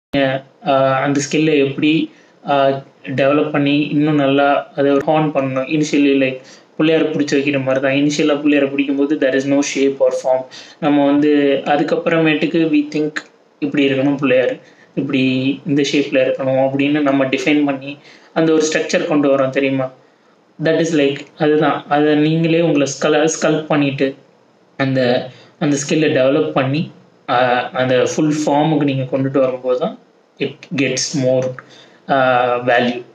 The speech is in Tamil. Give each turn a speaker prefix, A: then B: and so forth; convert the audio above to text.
A: அந்த ஸ்கில்லை எப்படி டெவலப் பண்ணி இன்னும் நல்லா அதை ஹார்ன் பண்ணணும். இனிஷியலி லைக் பிள்ளையார் பிடிச்சி வைக்கிற மாதிரி தான். இனிஷியலாக பிள்ளையாரை பிடிக்கும்போது there is no shape or form. நம்ம வந்து அதுக்கப்புறமேட்டுக்கு வி திங்க் இப்படி இருக்கணும் பிள்ளையார், இப்படி இந்த ஷேப்பில் இருக்கணும் அப்படின்னு நம்ம டிஃபைன் பண்ணி அந்த ஒரு ஸ்ட்ரக்சர் கொண்டு வரோம் தெரியுமா. தட் இஸ் லைக் அதுதான். அதை நீங்களே உங்களை ஸ்கல்ப் பண்ணிவிட்டு அந்த அந்த ஸ்கில்லை டெவலப் பண்ணி அந்த ஃபுல் ஃபார்முக்கு நீங்கள் கொண்டுட்டு வரும்போது தான் இட் கெட்ஸ் மோர் வேல்யூ.